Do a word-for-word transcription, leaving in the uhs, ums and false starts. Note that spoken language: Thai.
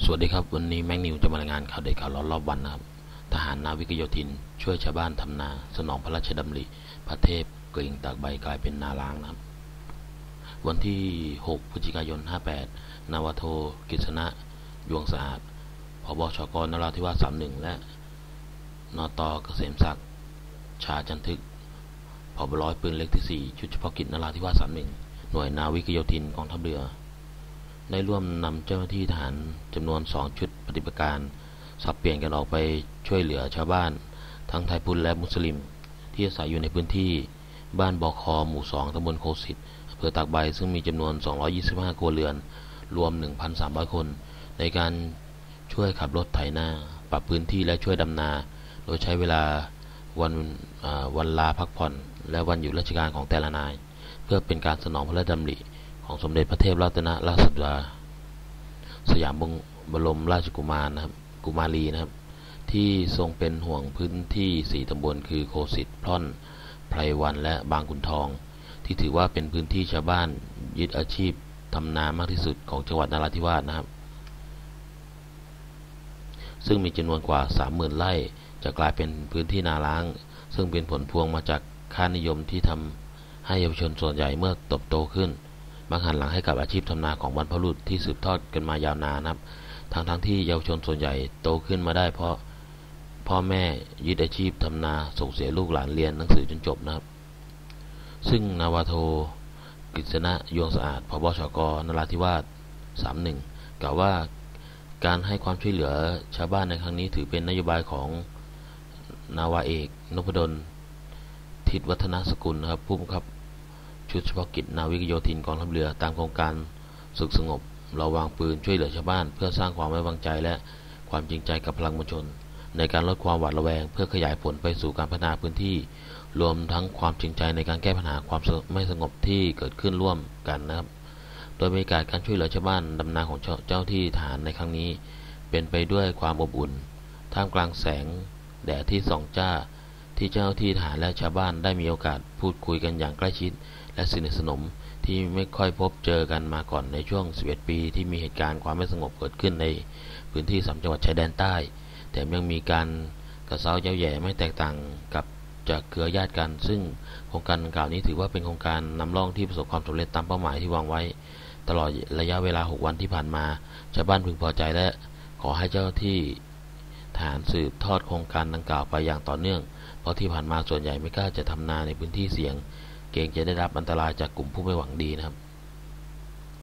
สวัสดีครับวันนี้แม็กนิวจะมารายงานข่าวเด็ดข่าวร้อนรอบวันนะครับทหารนาวิกโยธินช่วยชาวบ้านทำนาสนองพระราชดำริพระเทพเกริ่งตากใบกลายเป็นนาล้างนะครับวันที่หกพฤศจิกายนห้าแปดนาวาโทกฤษณะยวงสะอาดผบชกนราธิวาสสามหนึ่งและนตเกษมศักดิ์ชาจันทึกผบร้อยปืนเล็กที่สี่ชุดเฉพาะกิจนราธิวาสสามหนึ่งหน่วยนาวิกโยธินกองทัพเรือได้ร่วมนำเจ้าหน้าที่ทหารจำนวนสองชุดปฏิบัติการสับเปลี่ยนกันออกไปช่วยเหลือชาวบ้านทั้งไทยพุทธและมุสลิมที่อาศัยอยู่ในพื้นที่บ้านบอคอหมู่สองตำบลโคสิตอำเภอตากใบซึ่งมีจำนวนสองร้อยยี่สิบห้าครัวเรือนรวม หนึ่งพันสามร้อย คนในการช่วยขับรถไถนาปรับพื้นที่และช่วยดำนาโดยใช้เวลาวันวันลาพักผ่อนและวันหยุดราชการของแต่ละนายเพื่อเป็นการสนองพระราชดำริของสมเด็จพระเทพรัตนราชสุดาสยามบรมราชกุมารนะครับกุมารีนะครับที่ทรงเป็นห่วงพื้นที่สี่ตำบลคือโคสิตพร่อนไพรวันและบางขุนทองที่ถือว่าเป็นพื้นที่ชาวบ้านยึดอาชีพทำนามากที่สุดของจังหวัดนราธิวาสนะครับซึ่งมีจำนวนกว่า สามหมื่น ไร่จะกลายเป็นพื้นที่นาล้างซึ่งเป็นผลพวงมาจากค่านิยมที่ทำให้เยาวชนส่วนใหญ่เมื่อเติบโตขึ้นมักหันหลังให้กับอาชีพทำนาของบรรพบุรุษที่สืบทอดกันมายาวนานนะครับทั้งทั้งที่เยาวชนส่วนใหญ่โตขึ้นมาได้เพราะพ่อแม่ยึดอาชีพทำนาส่งเสียลูกหลานเรียนหนังสือจนจบนะครับซึ่งนาวาโทกฤษณะยวงสะอาดผบชกนราธิวาสสามหนึ่งกล่าวว่าการให้ความช่วยเหลือชาวบ้านในครั้งนี้ถือเป็นนโยบายของนาวาเอกนพดลทิศวัฒนสกุลนะครับผู้บังคับชุดเฉพาะกิจนาวิกโยธินกองทัพเรือตามโครงการศึกสงบระวางปืนช่วยเหลือชาวบ้านเพื่อสร้างความไว้วางใจและความจริงใจกับพลังมวลชนในการลดความหวาดระแวงเพื่อขยายผลไปสู่การพัฒนาพื้นที่รวมทั้งความจริงใจในการแก้ปัญหาความไม่สงบที่เกิดขึ้นร่วมกันนะครับโดยบรรยากาศการช่วยเหลือชาวบ้านดำนาของเจ้าที่ทหารในครั้งนี้เป็นไปด้วยความอบอุ่นท่ามกลางแสงแดดที่ส่องจ้าที่เจ้าที่ทหารและชาวบ้านได้มีโอกาสพูดคุยกันอย่างใกล้ชิดและสนิทสนมที่ไม่ค่อยพบเจอกันมาก่อนในช่วงสิบเอ็ดปีที่มีเหตุการณ์ความไม่สงบเกิดขึ้นในพื้นที่สามจังหวัดชายแดนใต้แต่ยังมีการกระเซ้าเย้าแย่ไม่แตกต่างกับจากเครือญาติกันซึ่งโครงการดังกล่าวนี้ถือว่าเป็นโครงการนำร่องที่ประสบความสำเร็จตามเป้าหมายที่วางไว้ตลอดระยะเวลาหกวันที่ผ่านมาชาวบ้านพึงพอใจและขอให้เจ้าที่ทหารสืบทอดโครงการดังกล่าวไปอย่างต่อเนื่องเพราะที่ผ่านมาส่วนใหญ่ไม่กล้าจะทำนาในพื้นที่เสี่ยงเกรงจะได้รับอันตรายจากกลุ่มผู้ไม่หวังดีนะครับ